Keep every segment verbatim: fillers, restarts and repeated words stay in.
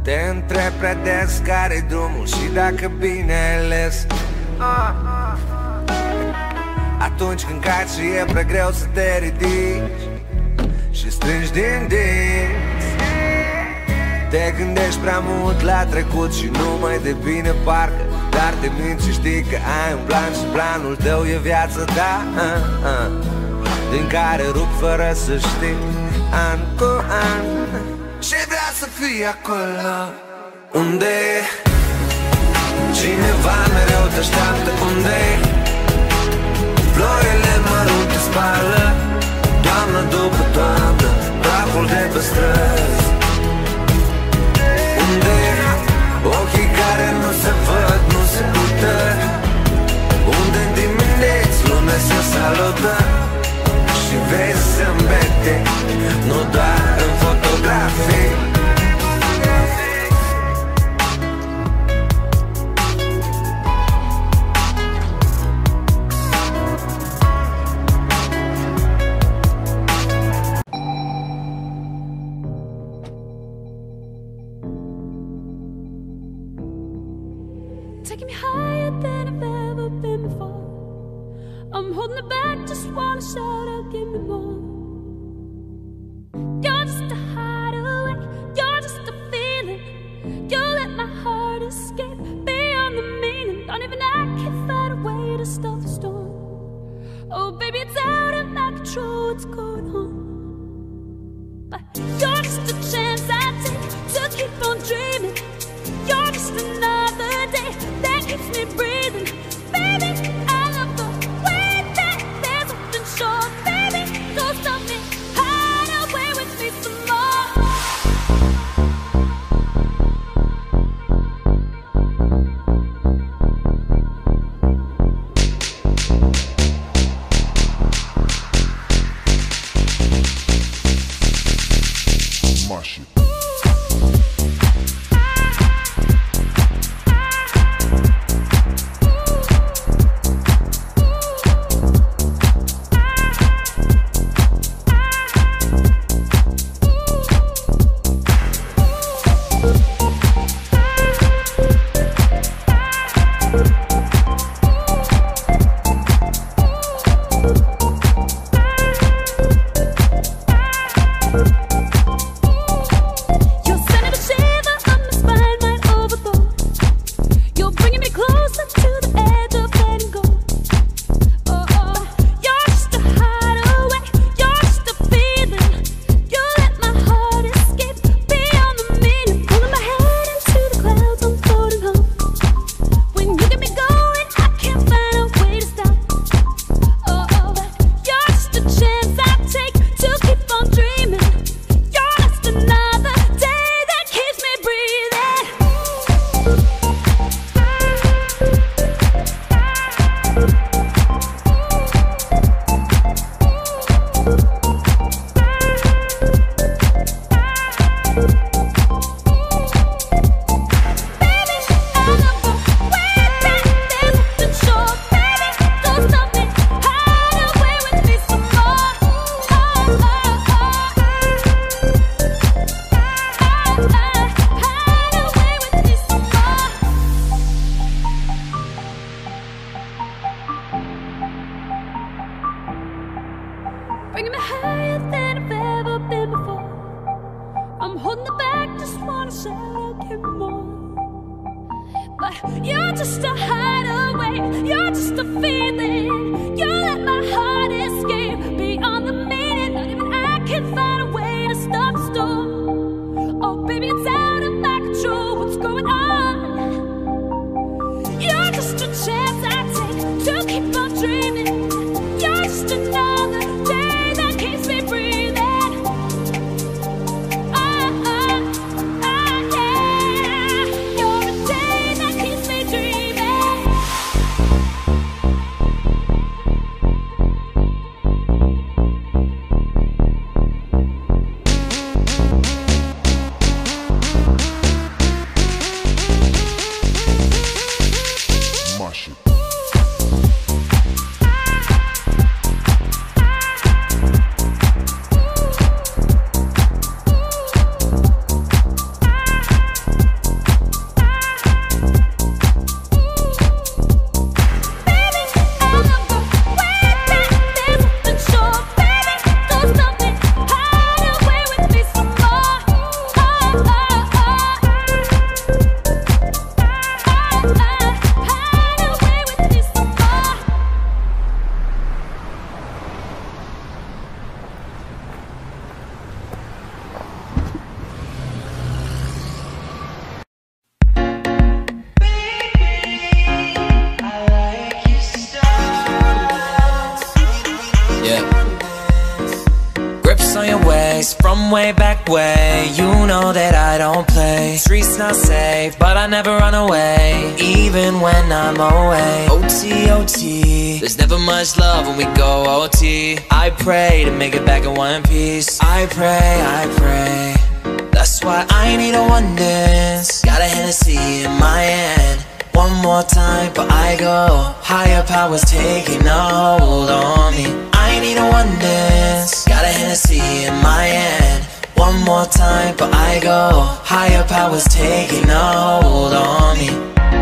Te întreb prea des care-i drumul și dacă bine ai ales. Atunci când caci și e prea greu să te ridici și strângi din dinți, te gândești prea mult la trecut și nu mai de bine parcă. Dar te minți și știi că ai un plan și planul tău e viața ta, uh, uh, din care rup fără să știi, an cu an. Și vrea să fii acolo unde cineva mereu te așteaptă, unde ploile mărunte spală toamnă după toamnă praful de pe străzi, unde ochii care nu se văd, nu se uită, unde dimineți lumea se salută și vezi zâmbete, nu doar în fotografii. Taking me higher than I've ever been before. I'm holding it back, just wanna shout out, give me more. You're just a hideaway, you're just a feeling. You let my heart escape beyond the meaning. Don't even I can find a way to stop the storm. Oh baby, it's out of my control, what's going on? But you're just a chance I take to keep on dreaming. You're just another day that keeps me breathing. Baby, I love the way that there's nothing short. Baby, don't stop me, hide away with me some more. Mash it. Bringing me higher than I've ever been before. I'm holding it back, just wanna shout out, give me more. But you're just a hideaway, you're just a feeling. You let my heart escape beyond the meaning. Not even I can find a way to stop the storm. Oh baby, it's out of my control, what's going on? You're just a chance I take to keep on dreaming. You're just another day that keeps me breathing. Ah, ah, ah, yeah. You're a day that keeps me dreaming. from way back way. You know that I don't play. Streets not safe, but I never run away, even when I'm away. O T, O T, there's never much love when we go O T. I pray to make it back in one piece. I pray, I pray. That's why I need a one dance. Got a Hennessy in my hand. One more time, but I go. Higher powers taking a hold on me. I need a one dance. Got a Hennessy in my hand. One more time, but I go. Higher powers taking a hold on me.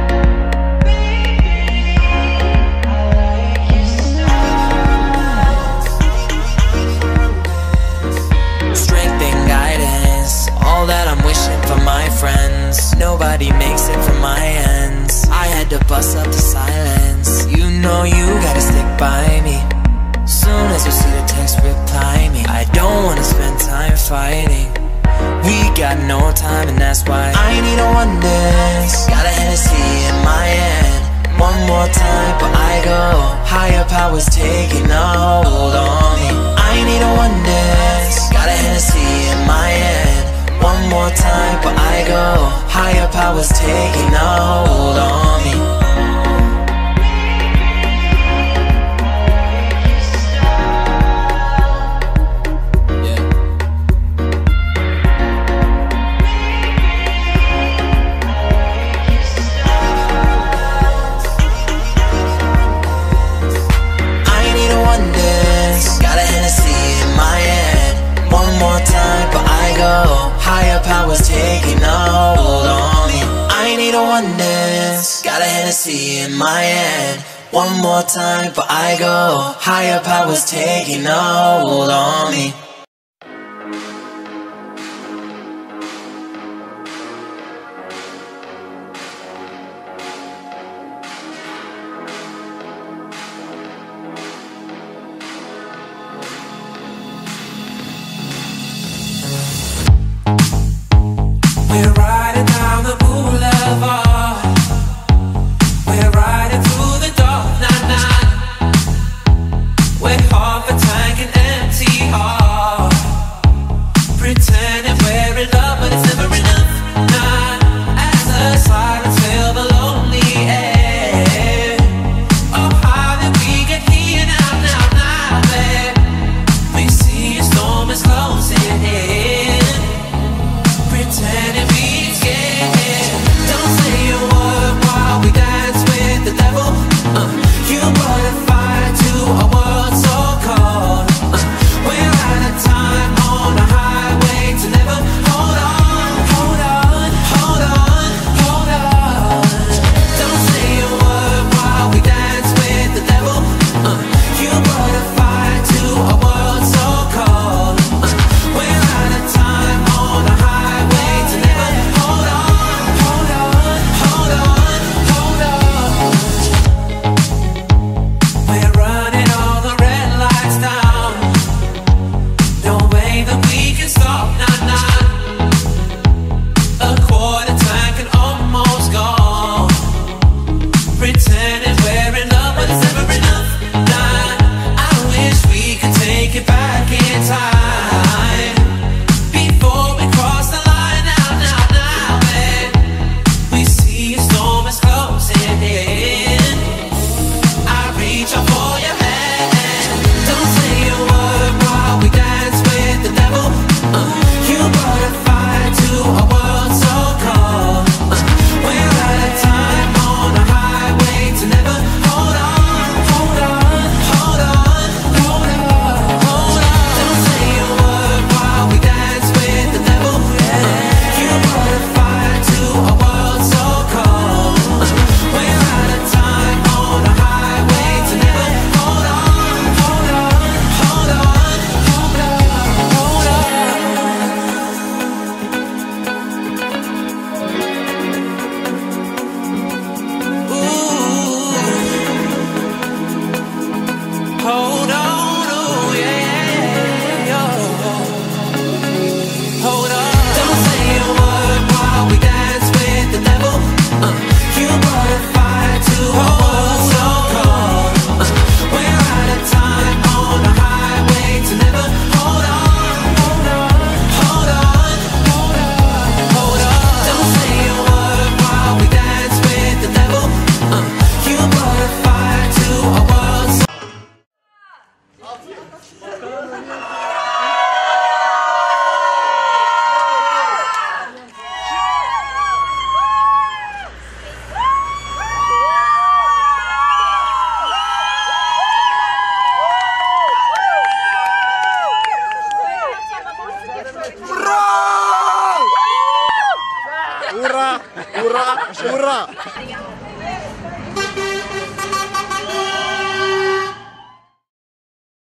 Strength and guidance, all that I'm wishing for my friends. Nobody makes it from my ends. I had to bust up the silence. You know you gotta stick by me. Soon as you see the text, reply me. I don't wanna spend time fighting. We got no time and that's why I need a one dance. Got a Hennessy in my hand. One more time, but I go. Higher powers taking a hold on me. I need a one dance. Got a Hennessy in my hand. One more time, but I go. Higher powers taking a hold on me. Higher powers taking a hold on me. I need a one dance. Got a Hennessy in my hand. One more time, but I go. Higher powers taking a hold on me. We're riding down the boulevard. We're riding through the dark night, night. We're half a tank and empty heart, pretending we're in love, but it's never enough. Not as the sirens fill the lonely air. Oh, how did we get here now, now, now, babe? We see a storm is closing in, pretending we scared. Don't say a word while we dance with the devil. uh, You brought a fire to a world so cold. uh, We're out of time on a highway to Ura! Ura!